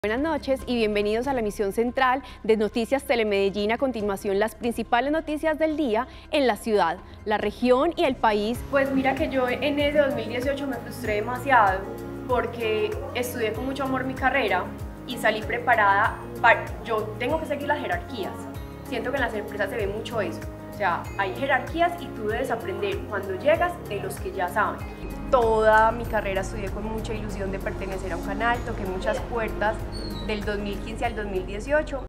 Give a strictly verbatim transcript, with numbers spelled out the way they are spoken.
Buenas noches y bienvenidos a la emisión central de Noticias Telemedellín. A continuación, las principales noticias del día en la ciudad, la región y el país. Pues mira que yo en ese dos mil dieciocho me frustré demasiado porque estudié con mucho amor mi carrera y salí preparada para... Yo tengo que seguir las jerarquías. Siento que en las empresas se ve mucho eso. O sea, hay jerarquías y tú debes aprender cuando llegas de los que ya saben. Toda mi carrera estudié con mucha ilusión de pertenecer a un canal, toqué muchas puertas del dos mil quince al dos mil dieciocho